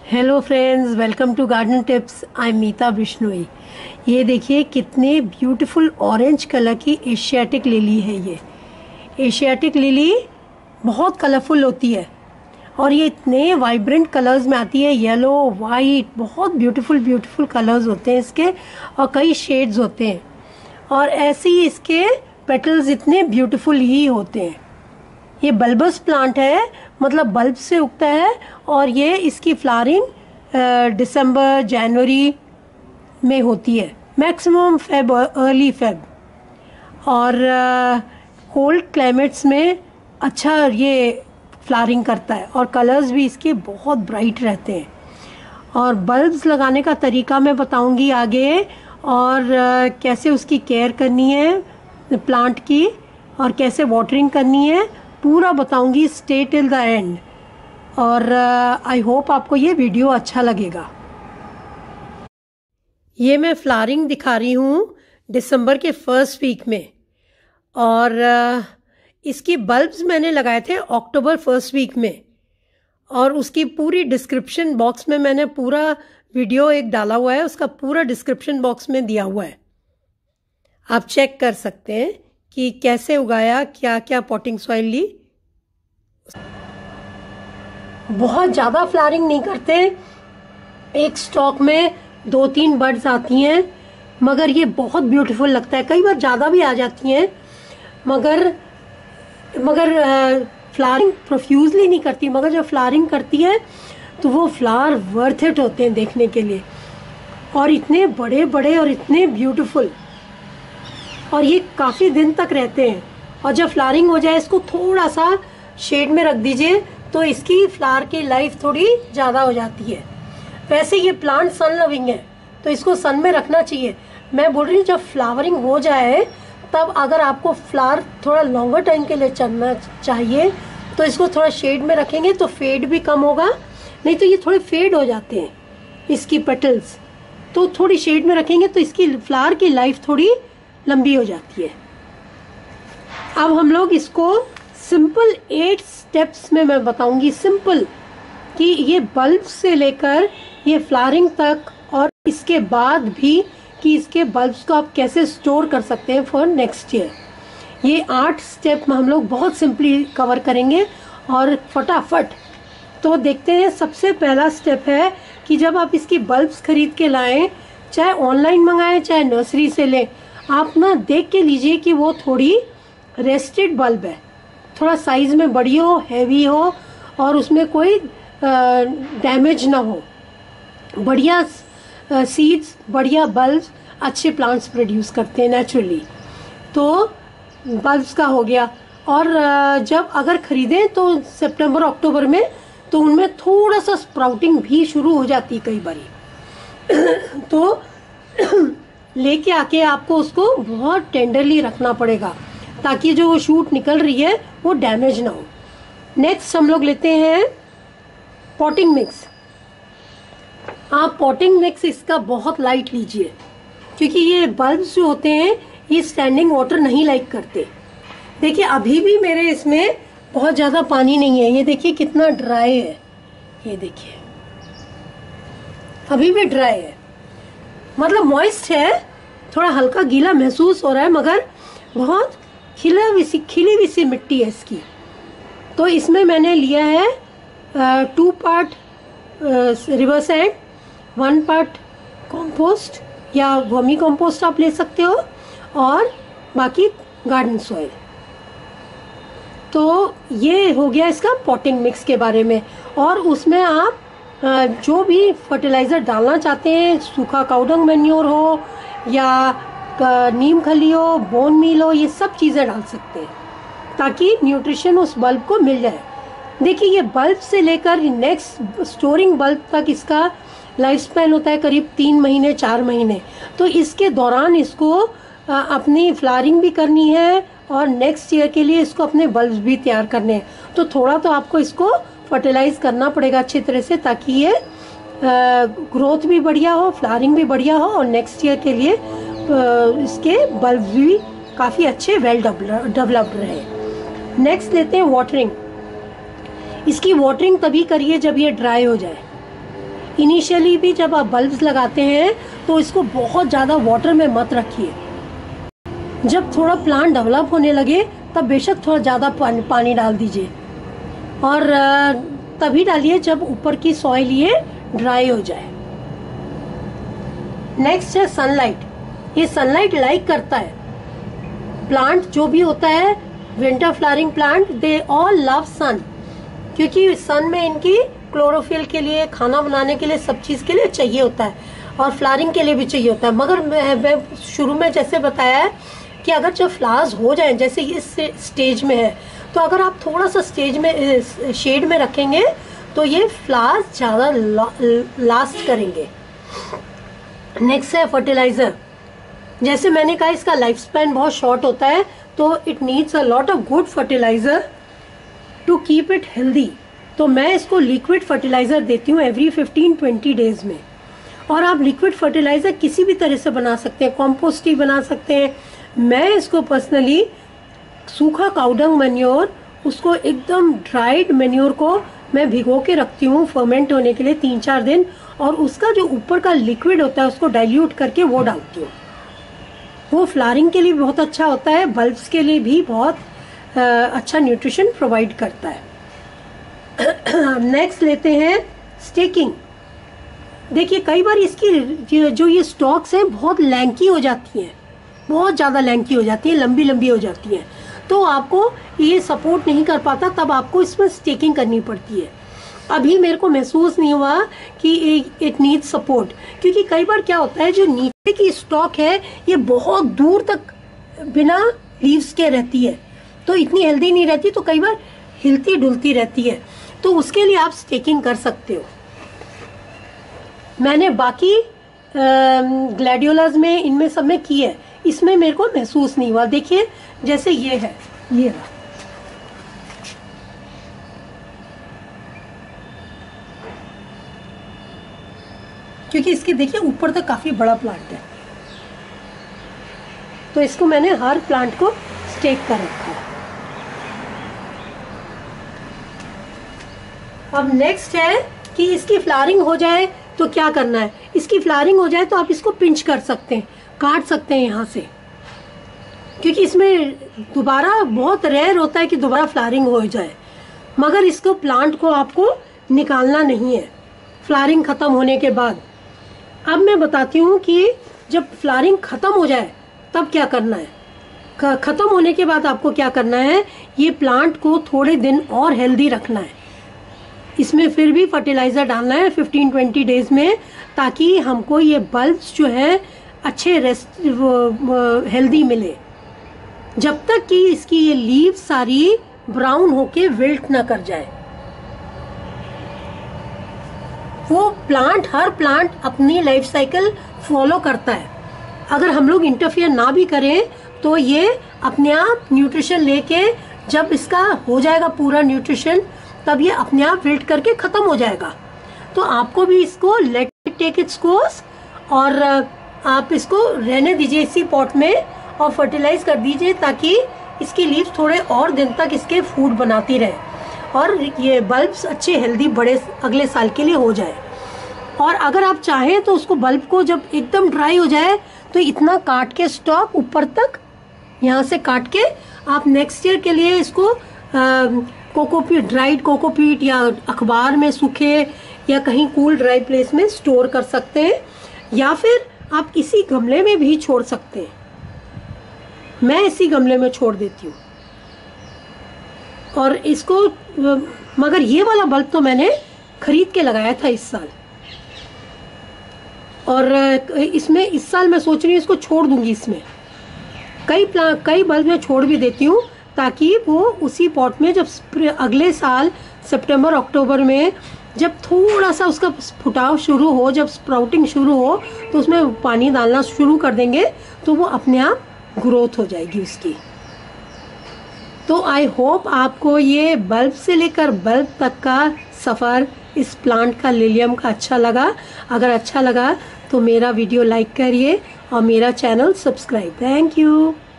Hello friends, welcome to garden tips. I am Meeta Bishnoi. ये देखिए कितने ब्यूटीफुल ऑरेंज कलर की एशियाटिक लिली है। ये एशियाटिक लिली बहुत कलरफुल होती है और ये इतने वाइब्रेंट कलर्स में आती है। येलो, वाइट, बहुत ब्यूटीफुल ब्यूटीफुल कलर्स होते हैं इसके और कई शेड्स होते हैं। और ऐसे ही इसके पेटल्स इतने ब्यूटीफुल ही होते हैं। ये बल्बस प्लांट है, मतलब बल्ब से उगता है और ये इसकी फ्लावरिंग दिसंबर जनवरी में होती है, मैक्सिमम फेब, अर्ली फेब। और कोल्ड क्लाइमेट्स में अच्छा ये फ्लावरिंग करता है और कलर्स भी इसके बहुत ब्राइट रहते हैं। और बल्ब्स लगाने का तरीका मैं बताऊंगी आगे, और कैसे उसकी केयर करनी है प्लांट की और कैसे वाटरिंग करनी है, पूरा बताऊंगी। स्टे टिल द एंड और आई होप आपको ये वीडियो अच्छा लगेगा। ये मैं फ्लावरिंग दिखा रही हूँ दिसंबर के फर्स्ट वीक में, और इसकी बल्ब्स मैंने लगाए थे अक्टूबर फर्स्ट वीक में। और उसकी पूरी डिस्क्रिप्शन बॉक्स में मैंने पूरा वीडियो एक डाला हुआ है, उसका पूरा डिस्क्रिप्शन बॉक्स में दिया हुआ है, आप चेक कर सकते हैं कि कैसे उगाया, क्या क्या पॉटिंग सॉइल ली। बहुत ज़्यादा फ्लावरिंग नहीं करते, एक स्टॉक में 2-3 बर्ड्स आती हैं, मगर ये बहुत ब्यूटीफुल लगता है। कई बार ज़्यादा भी आ जाती हैं, मगर फ्लावरिंग प्रोफ्यूजली नहीं करती, मगर जब फ्लावरिंग करती है तो वो फ्लावर वर्थ इट होते हैं देखने के लिए। और इतने बड़े बड़े और इतने ब्यूटीफुल, और ये काफ़ी दिन तक रहते हैं। और जब फ्लावरिंग हो जाए इसको थोड़ा सा शेड में रख दीजिए तो इसकी फ्लावर की लाइफ थोड़ी ज़्यादा हो जाती है। वैसे ये प्लांट सन लविंग है तो इसको सन में रखना चाहिए। मैं बोल रही हूँ जब फ्लावरिंग हो जाए तब अगर आपको फ्लावर थोड़ा लॉन्गर टाइम के लिए चलना चाहिए तो इसको थोड़ा शेड में रखेंगे तो फेड भी कम होगा। नहीं तो ये थोड़े फेड हो जाते हैं इसकी पेटल्स, तो थोड़ी शेड में रखेंगे तो इसकी फ्लावर की लाइफ थोड़ी लंबी हो जाती है। अब हम लोग इसको सिंपल 8 स्टेप्स में मैं बताऊंगी, सिंपल, कि ये बल्ब से लेकर ये फ्लावरिंग तक और इसके बाद भी कि इसके बल्ब्स को आप कैसे स्टोर कर सकते हैं फॉर नेक्स्ट ईयर। ये 8 स्टेप में हम लोग बहुत सिंपली कवर करेंगे और फटाफट। तो देखते हैं, सबसे पहला स्टेप है कि जब आप इसकी बल्ब्स खरीद के लाएं, चाहे ऑनलाइन मंगाएं चाहे नर्सरी से लें, आप ना देख के लीजिए कि वो थोड़ी रेस्टेड बल्ब है, थोड़ा साइज में बड़ी हो, हैवी हो और उसमें कोई डैमेज ना हो। बढ़िया सीड्स, बढ़िया बल्ब्स अच्छे प्लांट्स प्रोड्यूस करते हैं नेचुरली। तो बल्ब्स का हो गया। और जब अगर खरीदें तो सितंबर अक्टूबर में, तो उनमें थोड़ा सा स्प्राउटिंग भी शुरू हो जाती है कई बारी तो लेके आके आपको उसको बहुत टेंडरली रखना पड़ेगा ताकि जो वो शूट निकल रही है वो डैमेज ना हो। नेक्स्ट हम लोग लेते हैं पॉटिंग मिक्स। आप पॉटिंग मिक्स इसका बहुत लाइट लीजिए, क्योंकि ये बल्ब्स जो होते हैं ये स्टैंडिंग वाटर नहीं लाइक करते। देखिए अभी भी मेरे इसमें बहुत ज़्यादा पानी नहीं है, ये देखिए कितना ड्राई है, ये देखिए अभी भी ड्राई है, मतलब मॉइस्ट है, थोड़ा हल्का गीला महसूस हो रहा है, मगर बहुत खिली हुई सी मिट्टी है इसकी। तो इसमें मैंने लिया है 2 part river sand, 1 part compost या वर्मी कंपोस्ट आप ले सकते हो, और बाकी गार्डन सॉइल। तो ये हो गया इसका पॉटिंग मिक्स के बारे में। और उसमें आप जो भी फर्टिलाइज़र डालना चाहते हैं, सूखा काउडंग मैन्योर हो या नीम खली हो, बोन मील हो, ये सब चीज़ें डाल सकते हैं ताकि न्यूट्रिशन उस बल्ब को मिल जाए। देखिए ये बल्ब से लेकर नेक्स्ट स्टोरिंग बल्ब तक इसका लाइफ स्पैन होता है करीब 3 महीने 4 महीने। तो इसके दौरान इसको अपनी फ्लावरिंग भी करनी है और नेक्स्ट ईयर के लिए इसको अपने बल्ब्स भी तैयार करने हैं। तो थोड़ा तो आपको इसको फर्टिलाइज करना पड़ेगा अच्छी तरह से ताकि ये ग्रोथ भी बढ़िया हो, फ्लावरिंग भी बढ़िया हो और नेक्स्ट ईयर के लिए इसके बल्ब भी काफ़ी अच्छे वेल डेवलप्ड रहे। नेक्स्ट लेते हैं वाटरिंग। इसकी वाटरिंग तभी करिए जब ये ड्राई हो जाए। इनिशियली भी जब आप बल्ब्स लगाते हैं तो इसको बहुत ज़्यादा वाटर में मत रखिए। जब थोड़ा प्लांट डेवलप होने लगे तब बेशक थोड़ा ज़्यादा पानी डाल दीजिए, और तभी डालिए जब ऊपर की सॉइल ये ड्राई हो जाए। नेक्स्ट है सनलाइट। ये सनलाइट लाइक करता है। प्लांट जो भी होता है, winter flowering plant, they all love sun, क्योंकि सन में इनकी क्लोरोफिल के लिए, खाना बनाने के लिए, सब चीज़ के लिए चाहिए होता है, और फ्लावरिंग के लिए भी चाहिए होता है। मगर मैं शुरू में जैसे बताया है कि अगर जब फ्लावर्स हो जाएं, जैसे इस स्टेज में है, तो अगर आप थोड़ा सा स्टेज में शेड में रखेंगे तो ये फ्लावर्स ज़्यादा लास्ट करेंगे। नेक्स्ट है फर्टिलाइज़र। जैसे मैंने कहा इसका लाइफ स्पैन बहुत शॉर्ट होता है, तो it needs a lot of good fertiliser to keep it healthy. तो मैं इसको लिक्विड फर्टिलाइज़र देती हूँ एवरी 15-20 डेज में। और आप लिक्विड फर्टिलाइज़र किसी भी तरह से बना सकते हैं, कॉम्पोस्ट ही बना सकते हैं। मैं इसको पर्सनली सूखा काउडंग मैन्योर, उसको एकदम ड्राइड मैन्योर को मैं भिगो के रखती हूँ फर्मेंट होने के लिए 3-4 दिन, और उसका जो ऊपर का लिक्विड होता है उसको डाइल्यूट करके वो डालती हूँ। वो फ्लावरिंग के लिए बहुत अच्छा होता है, बल्ब्स के लिए भी बहुत अच्छा न्यूट्रिशन प्रोवाइड करता है। नेक्स्ट लेते हैं स्टेकिंग। देखिए कई बार इसकी जो ये स्टॉक्स हैं बहुत लैंकी हो जाती हैं, बहुत ज़्यादा लैंकी हो जाती है, लंबी लंबी हो जाती हैं, तो आपको ये सपोर्ट नहीं कर पाता, तब आपको इसमें स्टेकिंग करनी पड़ती है। अभी मेरे को महसूस नहीं हुआ कि इट नीड्स सपोर्ट, क्योंकि कई बार क्या होता है जो नीचे की स्टॉक है ये बहुत दूर तक बिना लीव्स के रहती है, तो इतनी हेल्दी नहीं रहती, तो कई बार हिलती डुलती रहती है, तो उसके लिए आप स्टेकिंग कर सकते हो। मैंने बाकी ग्लैडियोलास में, इनमें सब में की है, इसमें मेरे को महसूस नहीं हुआ। देखिए जैसे ये है, ये रहा, क्योंकि इसके देखिए ऊपर तक काफी बड़ा प्लांट है, तो इसको मैंने हर प्लांट को स्टेक कर रखा है। अब नेक्स्ट है कि इसकी फ्लावरिंग हो जाए तो क्या करना है। इसकी फ्लावरिंग हो जाए तो आप इसको पिंच कर सकते हैं, काट सकते हैं यहाँ से, क्योंकि इसमें दोबारा बहुत रेयर होता है कि दोबारा फ्लावरिंग हो जाए, मगर इसको प्लांट को आपको निकालना नहीं है फ्लावरिंग खत्म होने के बाद। अब मैं बताती हूँ कि जब फ्लावरिंग खत्म हो जाए तब क्या करना है। खत्म होने के बाद आपको क्या करना है, ये प्लांट को थोड़े दिन और हेल्दी रखना है। इसमें फिर भी फर्टिलाइजर डालना है 15-20 डेज में, ताकि हमको ये बल्ब्स जो है अच्छे हेल्दी मिले, जब तक कि इसकी ये लीव सारी ब्राउन होके विल्ट ना कर जाए। वो प्लांट, हर प्लांट अपनी लाइफ साइकिल फॉलो करता है। अगर हम लोग इंटरफियर ना भी करें तो ये अपने आप न्यूट्रिशन लेके, जब इसका हो जाएगा पूरा न्यूट्रिशन, तब ये अपने आप विल्ट करके खत्म हो जाएगा। तो आपको भी इसको let it take its course, और आप इसको रहने दीजिए इसी पॉट में और फर्टिलाइज कर दीजिए, ताकि इसकी लीव्स थोड़े और दिन तक इसके फूड बनाती रहे और ये बल्ब्स अच्छे हेल्दी बड़े अगले साल के लिए हो जाए। और अगर आप चाहें तो उसको बल्ब को जब एकदम ड्राई हो जाए तो इतना काट के स्टॉक ऊपर तक यहाँ से काट के आप नेक्स्ट ईयर के लिए इसको कोकोपीट, ड्राइड कोकोपीट या अखबार में सूखे या कहीं कूल ड्राई प्लेस में स्टोर कर सकते हैं, या फिर आप किसी गमले में भी छोड़ सकते हैं। मैं इसी गमले में छोड़ देती हूँ। और इसको, मगर ये वाला बल्ब तो मैंने खरीद के लगाया था इस साल, और इसमें इस साल मैं सोच रही हूँ इसको छोड़ दूंगी। इसमें कई बल्ब मैं छोड़ भी देती हूँ, ताकि वो उसी पॉट में जब अगले साल सितंबर अक्टूबर में जब थोड़ा सा उसका फुटाव शुरू हो, जब स्प्राउटिंग शुरू हो, तो उसमें पानी डालना शुरू कर देंगे, तो वो अपने आप ग्रोथ हो जाएगी उसकी। तो आई होप आपको ये बल्ब से लेकर बल्ब तक का सफ़र इस प्लांट का, लिलियम का, अच्छा लगा। अगर अच्छा लगा तो मेरा वीडियो लाइक करिए और मेरा चैनल सब्सक्राइब। Thank you.